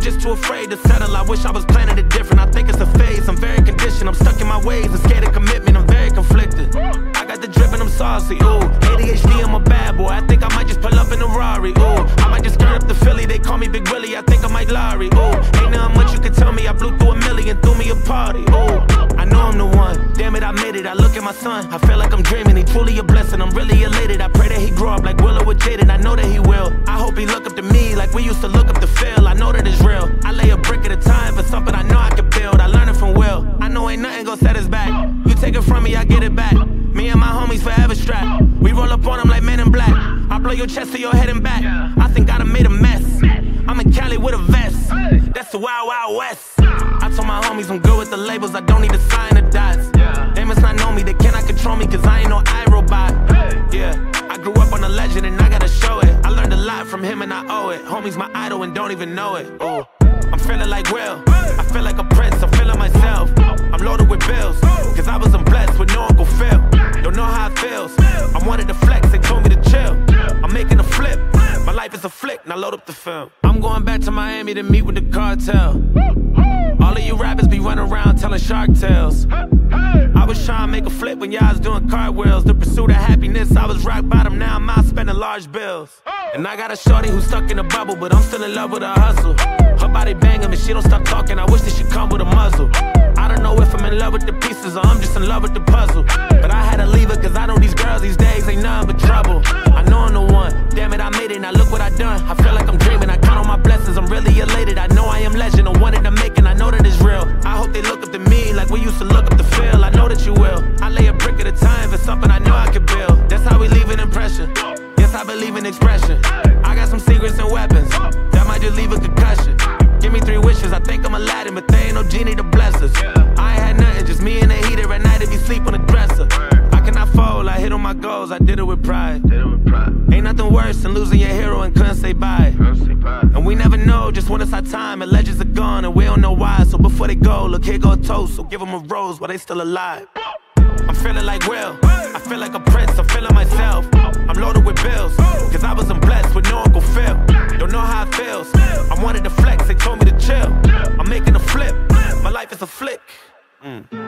just too afraid to settle. I wish I was planning it different. I think it's a phase, I'm very conditioned. I'm stuck in my ways and scared of commitment. I'm very conflicted. I got the drip and I'm saucy, ooh. ADHD, I'm a bad boy. I think I might just pull up in a Rari, ooh. I might just skirt up the Philly, they call me Big Willie. I think I might Larry, ooh. Ain't nothing much you can tell me. I blew through a million, threw me a party, ooh. I know I'm the one, damn it, I made it. I look at my son, I feel like I'm dreaming. He truly a blessing, I'm really elated. I pray that he grow up like Willow with Jaden. I know that he will. I hope he look up to me like we used to look up to Phil. I know that it's real. I lay a brick at a time for something I know I can build. I learned it from Will. I know ain't nothing gon' set us back. You take it from me, I get it back. Me and my homies forever strapped. We roll up on them like Men in Black. I blow your chest to your head and back. I think I done made a mess. I'm in Cali with a vest. That's the Wild Wild West. I told my homies I'm good with the labels. I don't need to sign the dots. They must not know me, they cannot control me, cause I ain't no iRobot. Yeah, I grew up on a legend and I gotta show it. I learned a lot from him and I owe it. Homie's my idol and don't even know it. Ooh. I'm feeling like Will, I feel like a prince, I'm feeling myself. I'm loaded with bills, cause I wasn't blessed with no Uncle Phil. Don't know how it feels, I wanted to flex, they told me to chill. I'm making a flip, my life is a flick, now load up the film. I'm going back to Miami to meet with the cartel. All of you rappers be running around telling shark tales. I was trying to make a flip when y'all was doing cartwheels. The pursuit of happiness, I was rock bottom, now I'm out spending large bills. And I got a shorty who's stuck in a bubble, but I'm still in love with her hustle. Her body banging, and she don't stop talking, I wish that she come with a muzzle. I don't know if I'm in love with the pieces or I'm just in love with the puzzle. But I had to leave her cause I know these girls these days ain't nothing but trouble. I know I'm the one, damn it I made it, now look what I done. I feel like I'm dreaming, I count on my blessings, I'm really elated. I know I am legend, I wanted to make and I know that it's real. I hope they look up to me like we used to look up to Phil. I know that you will. I lay a brick at a time for something I know I can build. That's how we leave an impression. Yes, I believe in expression. I got some secrets and weapons that might just leave a concussion. Give me 3 wishes, I think I'm Aladdin, but there ain't no genie to bless us. I ain't had nothing, just me and the heater at night if you sleep on the dresser. I cannot fold, I hit on my goals, I did it with pride. Ain't nothing worse than losing your hero and couldn't say bye. And we never know just when it's our time, and legends are gone and we don't know why. So before they go, look here go a toast, so give them a rose while they still alive. I'm feeling like Will, I feel like a prince, I'm feeling myself. I'm loaded with bills, cause I wasn't blessed with no Uncle Phil. Don't know how it feels, I wanted to flex, they told me to chill. I'm making a flip, my life is a flick.